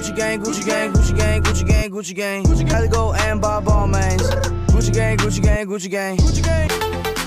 Gucci gang, Gucci gang, Gucci gang, Gucci gang, Gucci gang. Gucci gang. Gotta go and buy ball mains. Gucci gang, Gucci gang, Gucci gang. Gucci gang.